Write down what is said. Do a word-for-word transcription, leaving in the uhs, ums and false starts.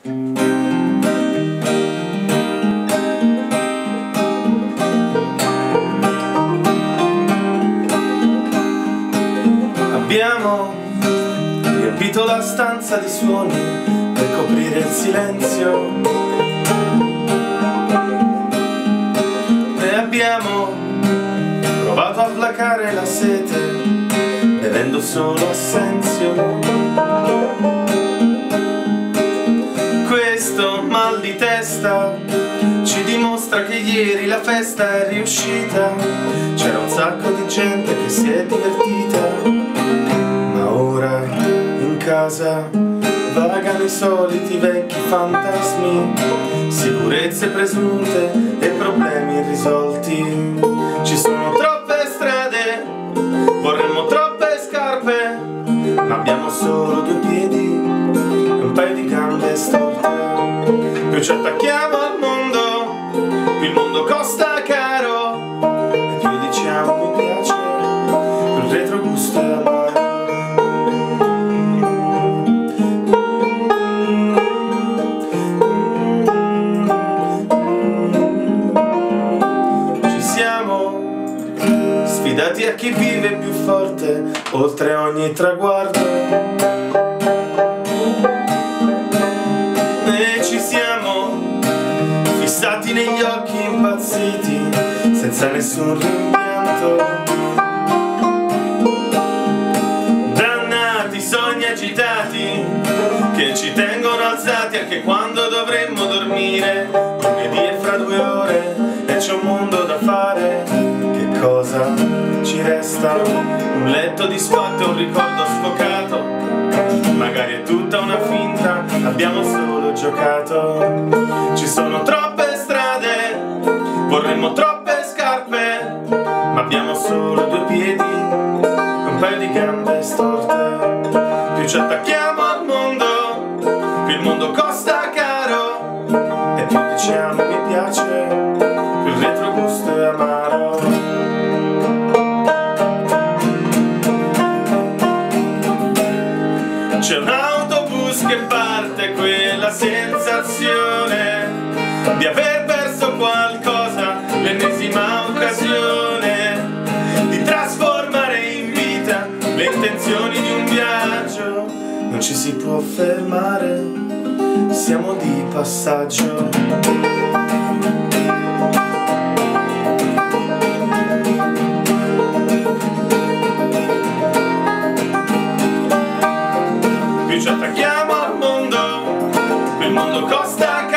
Abbiamo riempito la stanza di suoni per coprire il silenzio e abbiamo provato a placare la sete bevendo solo assenzio. Questo mal di testa ci dimostra che ieri la festa è riuscita, c'era un sacco di gente che si è divertita. Ora in casa vagano i soliti vecchi fantasmi, sicurezze presunte e problemi irrisolti. Ci sono troppe strade, vorremmo troppe scarpe, ma abbiamo solo due piedi e un paio di gambe storte. Più ci attacchiamo al mondo, più il mondo costa caro, e più diciamo mi piace, più il retrogusto è amaro. Sfidati a chi vive più forte oltre ogni traguardo, e ci siamo fissati negli occhi impazziti senza nessun rimpianto. Dannati sogni agitati che ci tengono alzati anche quando dovremmo dormire. Lunedì è fra due ore e c'è un mondo da fare. Cosa ci resta? Un letto disfatto e un ricordo sfocato. Magari è tutta una finta, abbiamo solo giocato. Ci sono troppe strade, vorremmo troppe scarpe, ma abbiamo solo due piedi e un paio di gambe storte. Più ci attacchiamo al mondo, più il mondo costa caro, e più diciamo mi piace, più il retrogusto è amaro. C'è un autobus che parte, quella sensazione di aver perso qualcosa, l'ennesima occasione di trasformare in vita le intenzioni di un viaggio. Non ci si può fermare, siamo di passaggio. Più ci attacchiamo al mondo, più il mondo costa